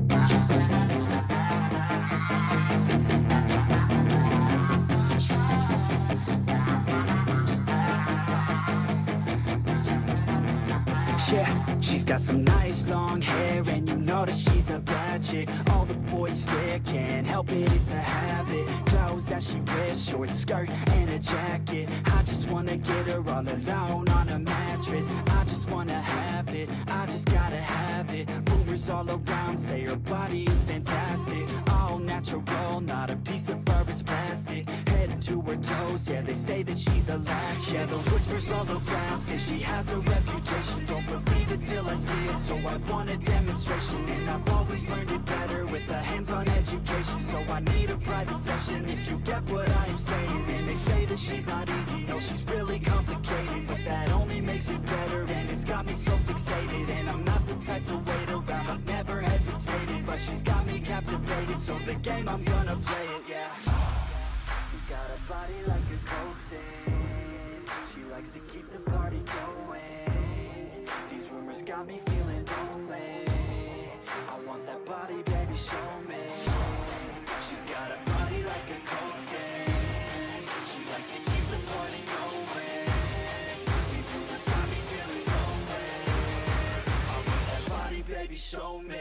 Yeah, she's got some nice long hair, and you know that she's a bad chick. All the boys stare, can't help it, it's a habit. Clothes that she wears, short skirt and a jacket. I just wanna get her all alone on a mattress. I just wanna have it, I just gotta have it. Rumors all around say her body is fantastic. All natural, not a piece of fur is plastic. Head to her toes, yeah, they say that she's a latch. Yeah, the whispers all around say she has a reputation. Don't believe it till I see it, so I want a demonstration. And I've always learned it better with a hands-on education. So I need a private session if you get what I am saying. And they say that she's not easy, no, she's really complicated. But that only makes it better, and it's got me so fixated. And I'm not the type to wait around, I've never hesitated. But she's got me captivated, so the game, I'm gonna play it, yeah. She's got a body like a coaxin'. She likes to keep the party going. These rumors got me feeling lonely. I want that body, baby, show me. She's got a body like a coaxin'. She likes to keep the party going. These rumors got me feeling lonely. I want that body, baby, show me.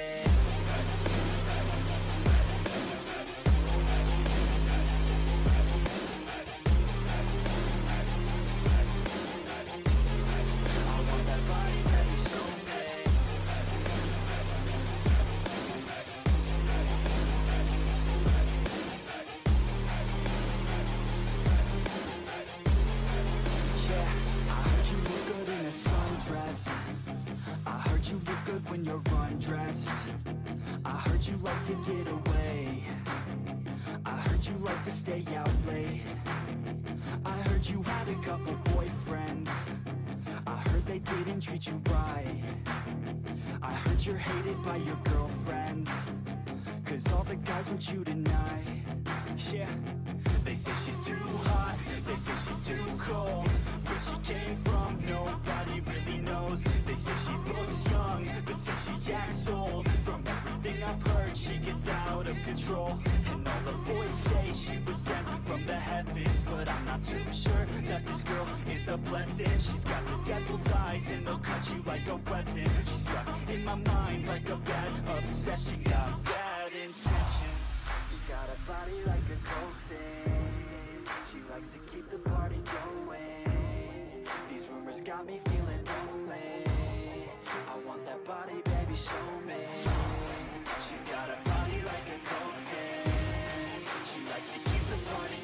When you're undressed, I heard you like to get away. I heard you like to stay out late. I heard you had a couple boyfriends. I heard they didn't treat you right. I heard you're hated by your girlfriends, 'cause all the guys want you tonight. Yeah, they say she's too hot, they say she's too cold. Where she came from, nobody really knows. They say she looks young, but say she acts old. From everything I've heard, she gets out of control. And all the boys say she was sent from the heavens, but I'm not too sure that this girl is a blessing. She's got the devil's eyes, and they'll cut you like a weapon. She's stuck in my mind like a bad obsession. Got bad intentions. She's got a body like a coaxin'. She likes to keep the party going. These rumors got me feeling lonely. I want that body, baby, show me. She's got a body like a coaxin'. She likes to keep the party